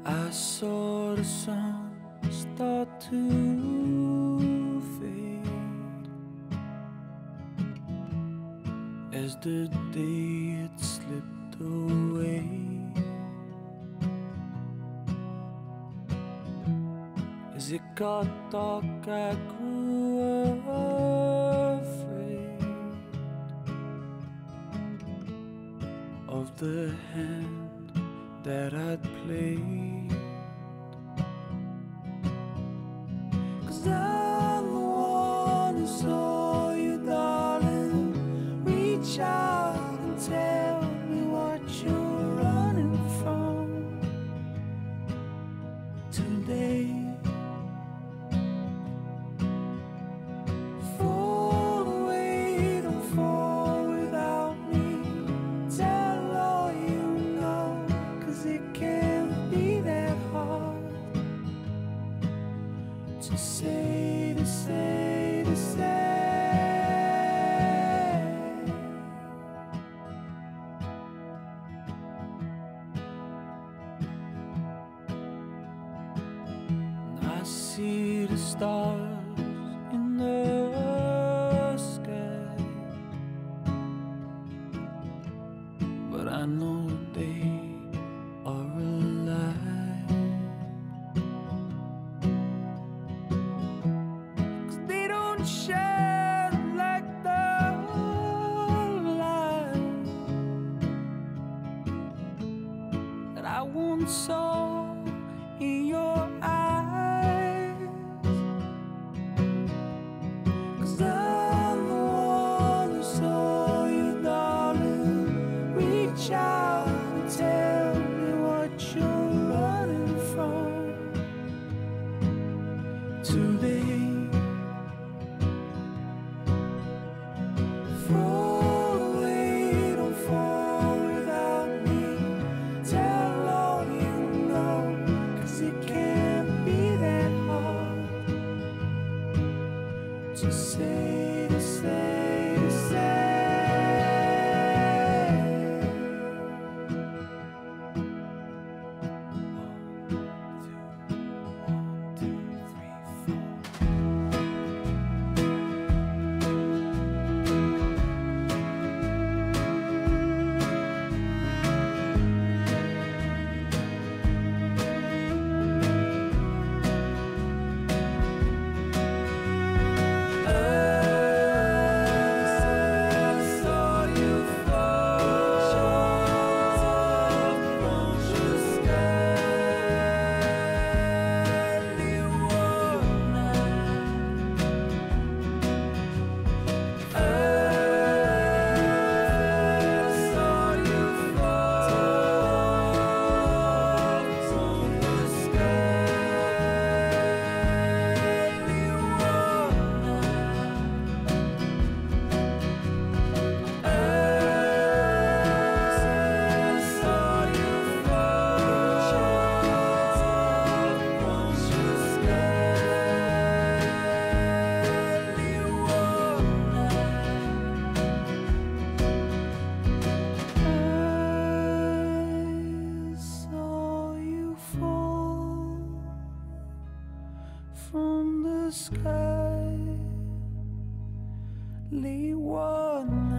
I saw the sun start to fade as the day had slipped away. As it got dark, I grew afraid of the hand that I'd played. 'Cause I'm the one who saw you, darling. Reach out and tell me what you're running from today. Fall away, don't fall without me. Tell all you know, 'cause it can't be that hard to say, to say, to say. And I see the stars in the sky, but I know they are alive. 'Cause they don't shine like the light that I once saw in your eyes. 'Cause I'm the one who saw you, darling. Reach out and tell me what you're running from today. Fall away, don't fall without me. Tell all you know, 'cause it can't be that hard to say, to say, to say. One, two, 3, 4. From the sky, late one night.